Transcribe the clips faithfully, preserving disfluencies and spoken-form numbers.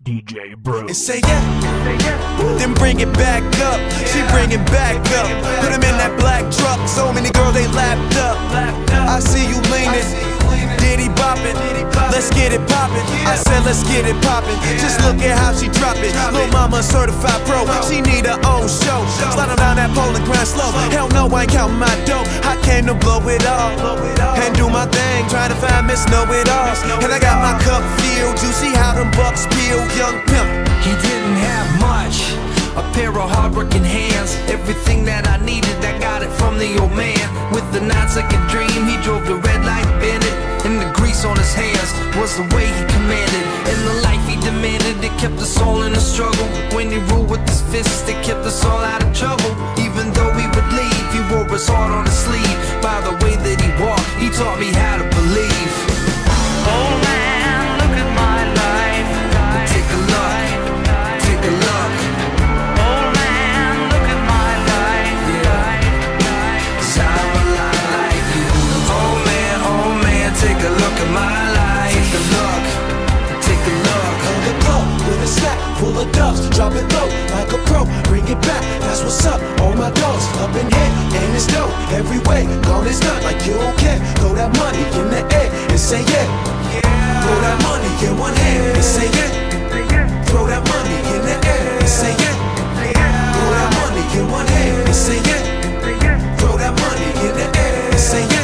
D J Bro. And say yeah, then bring it back up. She bring it back up. Put him in that black truck. So many girls they lapped up. I see you leaning, Diddy bopping. Let's get it poppin'. I said let's get it poppin'. Just look at how she drop it. Lil' mama certified pro. She need her own show. Sliding down that pole and grind slow. Hell no, I ain't counting my dough. I came to blow it all and do my thing. Trying to find Miss Know It All. And I got my cup filled. You see how them bucks peel, young pimp. He didn't have much, a pair of hard-working hands. Everything that I needed, I got it from the old man. With the nine-second dream, he drove the red light Bennett. And the grease on his hands was the way he commanded. And the life he demanded, it kept us all in a struggle. When he ruled with his fists, it kept us all out of trouble. Even though he would leave, he wore his heart on his sleeve. By the way that he walked, he taught me how to believe. Oh man, look at my life. Take a look, take a look. Oh man, look at my life. Yeah, 'cause I'm a lot like you. Oh man, oh man, take a look at my life. Take a look, take a look. On the glow with a stack full of dubs. Drop it low like a pro. Bring it back, that's what's up. All my dogs up in here, and it's dope. Every way, gone is done like you don't care. Throw that money in the air and say yeah. Throw that money in one hand and say yeah. Throw that money in the air and say yeah. Throw that money in one hand and say yeah. Throw that money in the air and say yeah.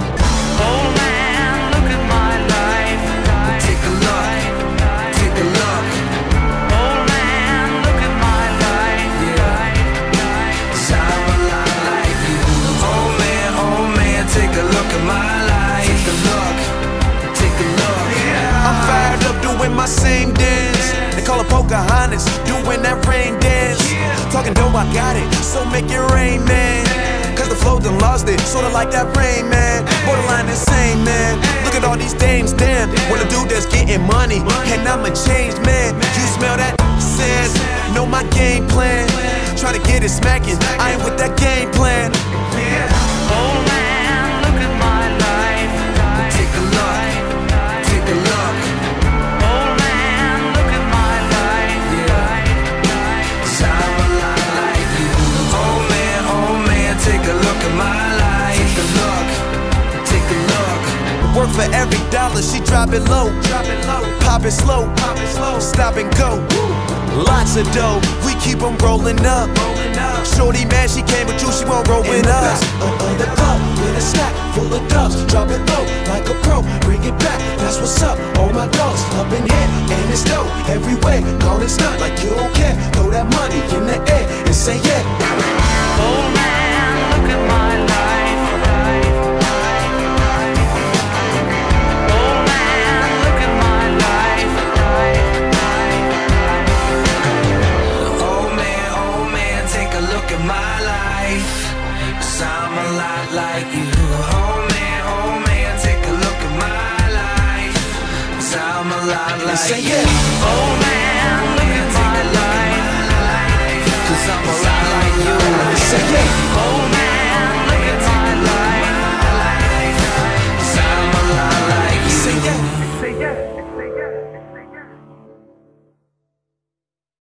Oh man, look at my life. Take a look, take a look. Oh man, look at my life. Yeah, 'cause I'm a lot like you. Oh man, oh man, take a look at my life. Take a look, take a look. I'm fired up doing my same dance. They call it Pocahontas, doing that rain dance. Talking dope, I got it, so make it rain, man. Cause the flow done lost it, sorta like that rain, man. Borderline insane, man. Look at all these dames, damn. When a dude that's getting money, and I'm a changed man. You smell that sand, know my game plan. Try to get it smacking, I ain't with that game plan. Oh man, look at my life. Take a look, take a look. Oh man, look at my life. Yeah, 'cause I'm a lot like you. Oh man, oh man, take a look at my life. Take a look, take a look. Work for every dollar, she drop it low. Drop it low, pop it slow, pop it slow. Stop and go. Lots of dough, we keep 'em rolling up. Shorty mad she came with you, she won't roll with us. On the club with a stack full of dubs. Drop it low like a pro, bring it back, that's what's up. All my dogs up in here, and it's dope. Every way, gone and stunt like you don't care. Throw that money in the air and say yeah. Oh man, look at my life. Oh man, look at my life. Oh man, oh man, take a look at my life. 'Cause I'm a lot like you. Oh man, oh man, take a look at my life. 'Cause I'm a lot like say you. yeah. Oh man, look at my life. 'Cause I'm a lot